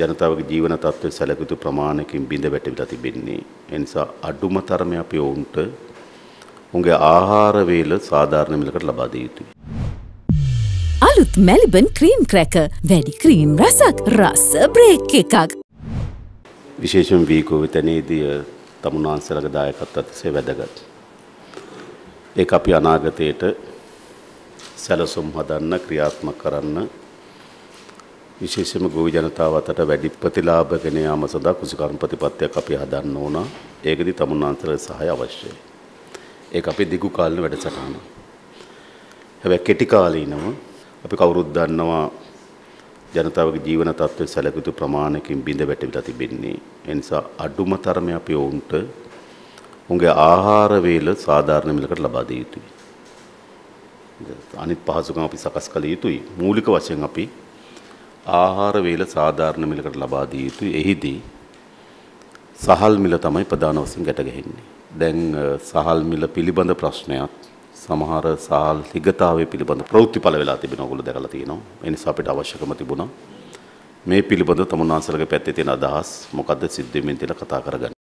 ජනතාවගේ ජීවන තත්ත්වය සැලකිය ප්‍රමාණයකින් බිඳ වැටවිලා තිබෙන්නේ. ඒ නිසා අඩුම තරමේ අපි ඔවුන්ට උන්ගේ ආහාර වේල සාධාරණ මිලකට ලබා දිය යුතුයි. අලුත් මෙල්බන් ක්‍රීම් ක්‍රැකර් වැඩි ක්‍රීම් රසක් රස බ්‍රේක් එකක්. විශේෂයෙන් වීකෝවිතනේදී තමුන්වහන්සේලාගේ දායකත්වය අතිශය වැදගත්. ඒක අපි අනාගතයට සැලසුම් හදන්න ක්‍රියාත්මක කරන්න විශේෂයෙන්ම ගොවි ජනතාව අතට වැඩි ප්‍රතිලාභ ගෙන යාම සඳහා කුසකර්ම ප්‍රතිපත්තියක් අපි හදන්න ඕන. ඒකදී තමුන්වහන්සේලාගේ සහාය අවශ්‍යයි. ඒක අපේ දිගු කාලීන වැඩසටහන. හැබැයි කෙටි කාලීනව අපි කවුරුත් දන්නවා ජනතාවගේ ජීවන තත්ත්වය සැලකිය ප්‍රමාණයකින් බිඳ වැටවිලා තිබෙන්නේ. ඒ නිසා අඩුම තරමේ අපි ඔවුන්ට උන්ගේ ආහාර වේල සාධාරණ මිලකට ලබා දිය යුතුයි. අනිත් පහසුකම් අපි සකස් කළ යුතුයි. මූලික වශයෙන් අපි ආහාර වේල සාධාරණ මිලකට ලබා දිය යුතුයි. එහිදී සහල් මිල තමයි ප්‍රධාන වශයෙන් ගැට ගැහෙන්නේ. දැන් සහල් මිල පිළිබඳ ප්‍රශ්නයක් සමහර සහල් හිගතාවේ පිළිබඳ ප්‍රවෘත්තිඵල වෙලා තිබෙන ඕගොල්ලෝ දැකලා තියෙනවා. ඒ නිසා අපිට අවශ්‍යකම තිබුණා මේ පිළිබඳ තමුන්වහන්සේලාගේ පැත්තේ තියෙන අදහස් මොකද්ද සිද්ධ වෙමින් කියලා කතා කරගන්න.